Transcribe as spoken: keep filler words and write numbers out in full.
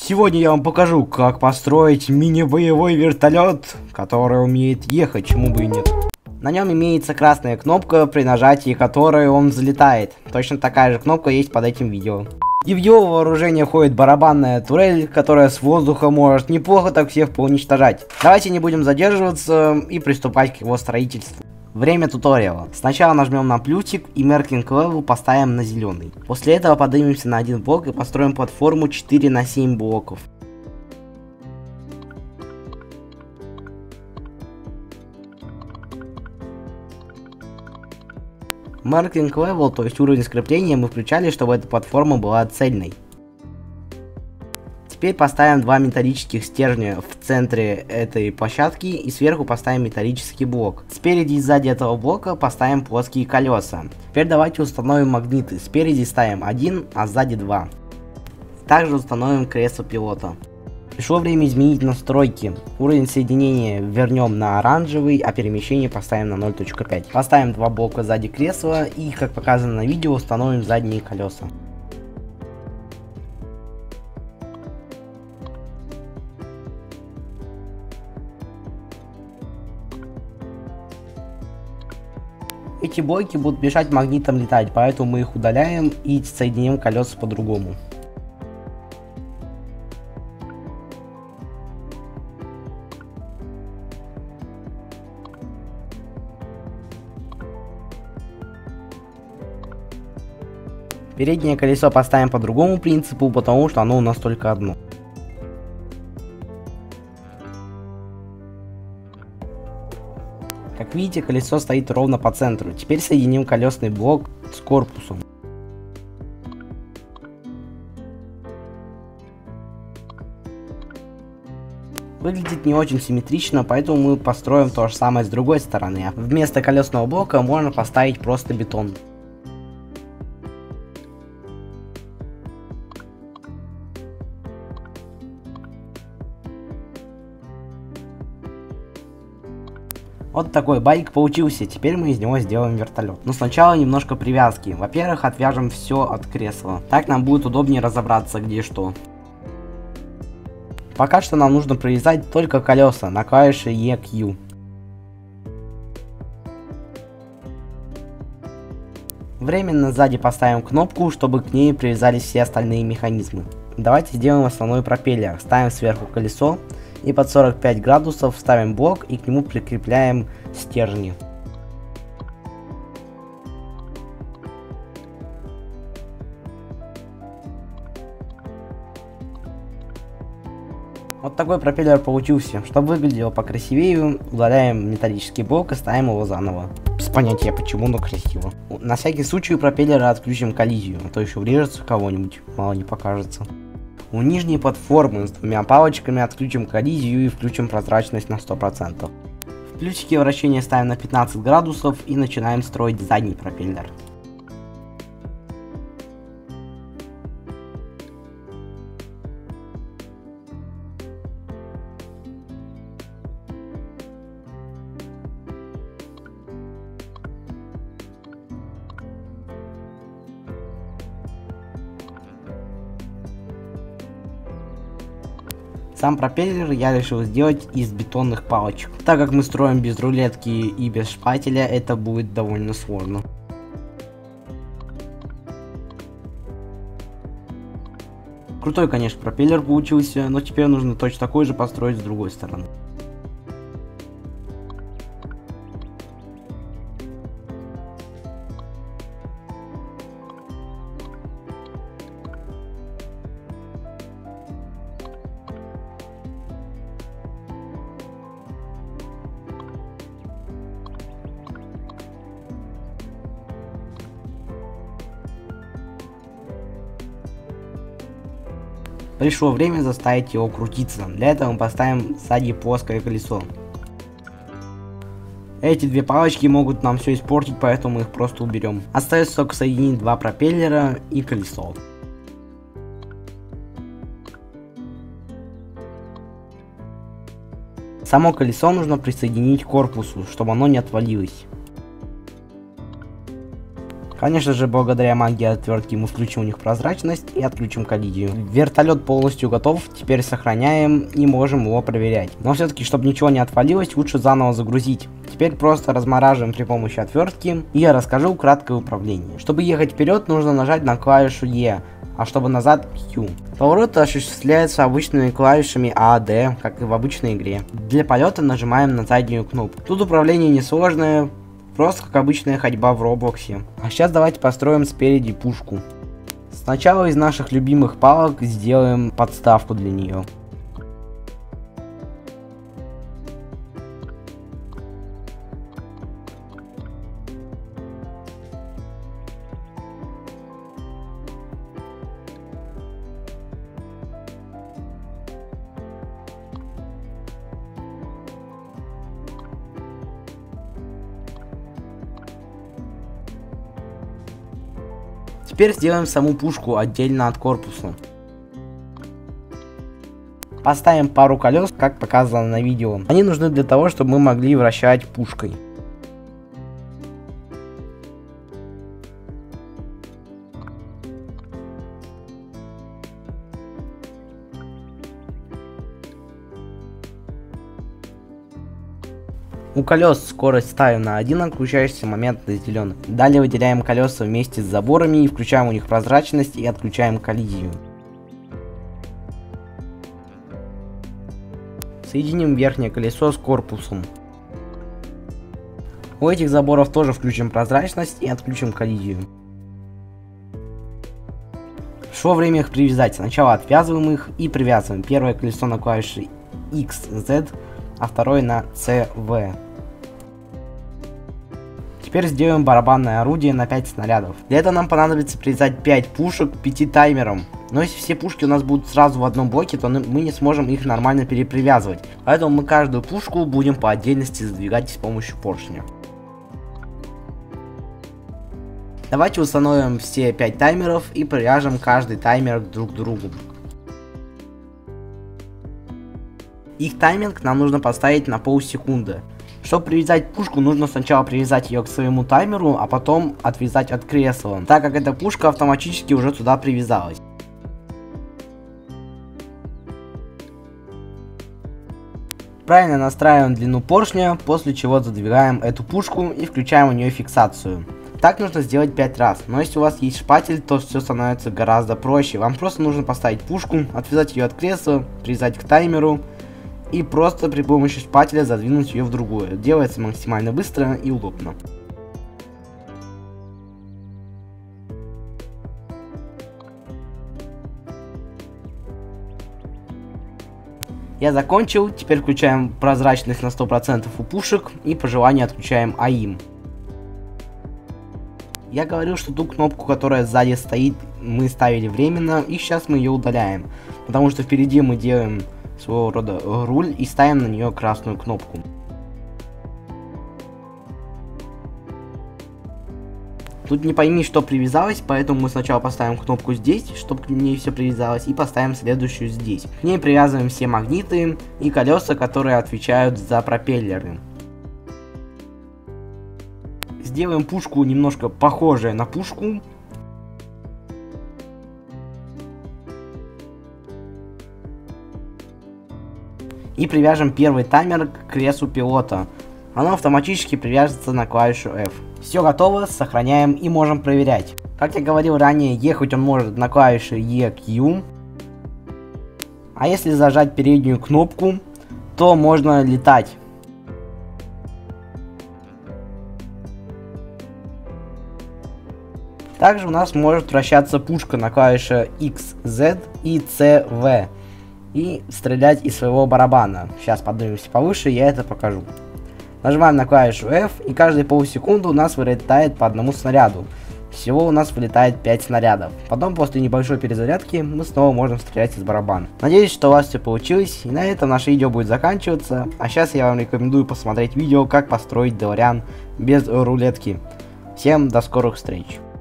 Сегодня я вам покажу, как построить мини-боевой вертолет, который умеет ехать, чему бы и нет. На нем имеется красная кнопка, при нажатии которой он взлетает. Точно такая же кнопка есть под этим видео. И в его вооружение входит барабанная турель, которая с воздуха может неплохо так всех поуничтожать. Давайте не будем задерживаться и приступать к его строительству. Время туториала. Сначала нажмем на плюсик и Marking Level поставим на зеленый. После этого поднимемся на один блок и построим платформу четыре на семь блоков. Marking Level, то есть уровень скрепления, мы включали, чтобы эта платформа была цельной. Теперь поставим два металлических стержня в центре этой площадки и сверху поставим металлический блок. Спереди и сзади этого блока поставим плоские колеса. Теперь давайте установим магниты. Спереди ставим один, а сзади два. Также установим кресло пилота. Пришло время изменить настройки. Уровень соединения вернем на оранжевый, а перемещение поставим на ноль точка пять. Поставим два блока сзади кресла и, как показано на видео, установим задние колеса. Эти блоки будут мешать магнитам летать, поэтому мы их удаляем и соединим колеса по-другому. Переднее колесо поставим по другому принципу, потому что оно у нас только одно. Как видите, колесо стоит ровно по центру. Теперь соединим колесный блок с корпусом. Выглядит не очень симметрично, поэтому мы построим то же самое с другой стороны. Вместо колесного блока можно поставить просто бетон. Вот такой байк получился, теперь мы из него сделаем вертолет. Но сначала немножко привязки. Во-первых, отвяжем все от кресла. Так нам будет удобнее разобраться, где что. Пока что нам нужно привязать только колеса на клавише и кью. Временно сзади поставим кнопку, чтобы к ней привязались все остальные механизмы. Давайте сделаем основной пропеллер. Ставим сверху колесо. И под сорок пять градусов ставим блок и к нему прикрепляем стержни. Вот такой пропеллер получился. Чтобы выглядело покрасивее, удаляем металлический блок и ставим его заново. Без понятия почему, но красиво. На всякий случай у пропеллера отключим коллизию, а то еще врежется кого-нибудь, мало не покажется. У нижней платформы с двумя палочками отключим коллизию и включим прозрачность на сто процентов. В плюсике вращения ставим на пятнадцать градусов и начинаем строить задний пропеллер. Сам пропеллер я решил сделать из бетонных палочек. Так как мы строим без рулетки и без шпателя, это будет довольно сложно. Крутой, конечно, пропеллер получился, но теперь нужно точно такой же построить с другой стороны. Пришло время заставить его крутиться. Для этого мы поставим сзади плоское колесо. Эти две палочки могут нам все испортить, поэтому мы их просто уберем. Остается только соединить два пропеллера и колесо. Само колесо нужно присоединить к корпусу, чтобы оно не отвалилось. Конечно же, благодаря магии отвертки мы включим у них прозрачность и отключим коллизию. Вертолет полностью готов, теперь сохраняем и можем его проверять. Но все-таки, чтобы ничего не отвалилось, лучше заново загрузить. Теперь просто размораживаем при помощи отвертки, и я расскажу краткое управление. Чтобы ехать вперед, нужно нажать на клавишу E, а чтобы назад Q. Поворот осуществляется обычными клавишами А, Д, как и в обычной игре. Для полета нажимаем на заднюю кнопку. Тут управление несложное, просто как обычная ходьба в Роблоксе. А сейчас давайте построим спереди пушку. Сначала из наших любимых палок сделаем подставку для нее. Теперь сделаем саму пушку отдельно от корпуса. Поставим пару колес, как показано на видео. Они нужны для того, чтобы мы могли вращать пушкой. У колес скорость ставим на один, а крутящийся момент на зеленый. Далее выделяем колеса вместе с заборами и включаем у них прозрачность и отключаем коллизию. Соединим верхнее колесо с корпусом. У этих заборов тоже включим прозрачность и отключим коллизию. Пришло время их привязать. Сначала отвязываем их и привязываем. Первое колесо на клавише X Z, а второе на C V. Теперь сделаем барабанное орудие на пять снарядов. Для этого нам понадобится привязать пять пушек к пяти таймерам. Но если все пушки у нас будут сразу в одном блоке, то мы не сможем их нормально перепривязывать. Поэтому мы каждую пушку будем по отдельности задвигать с помощью поршня. Давайте установим все пять таймеров и привяжем каждый таймер друг к другу. Их тайминг нам нужно поставить на полсекунды. Чтобы привязать пушку, нужно сначала привязать ее к своему таймеру, а потом отвязать от кресла, так как эта пушка автоматически уже туда привязалась. Правильно настраиваем длину поршня, после чего задвигаем эту пушку и включаем у нее фиксацию. Так нужно сделать пять раз, но если у вас есть шпатель, то все становится гораздо проще. Вам просто нужно поставить пушку, отвязать ее от кресла, привязать к таймеру и просто при помощи шпателя задвинуть ее в другую. Делается максимально быстро и удобно. Я закончил, теперь включаем прозрачность на сто процентов у пушек и по желанию отключаем А И М. Я говорил, что ту кнопку, которая сзади стоит, мы ставили временно, и сейчас мы ее удаляем, потому что впереди мы делаем своего рода руль и ставим на нее красную кнопку. Тут не пойми, что привязалось, поэтому мы сначала поставим кнопку здесь, чтобы к ней все привязалось, и поставим следующую здесь. К ней привязываем все магниты и колеса, которые отвечают за пропеллеры. Сделаем пушку немножко похожей на пушку. И привяжем первый таймер к креслу пилота. Оно автоматически привяжется на клавишу F. Все готово, сохраняем и можем проверять. Как я говорил ранее, ехать он может на клавише E Q. А если зажать переднюю кнопку, то можно летать. Также у нас может вращаться пушка на клавише X Z и C V. И стрелять из своего барабана. Сейчас поднимемся повыше, я это покажу. Нажимаем на клавишу F, и каждые полсекунды у нас вылетает по одному снаряду. Всего у нас вылетает пять снарядов. Потом, после небольшой перезарядки, мы снова можем стрелять из барабана. Надеюсь, что у вас все получилось, и на этом наше видео будет заканчиваться. А сейчас я вам рекомендую посмотреть видео, как построить Делориан без рулетки. Всем до скорых встреч!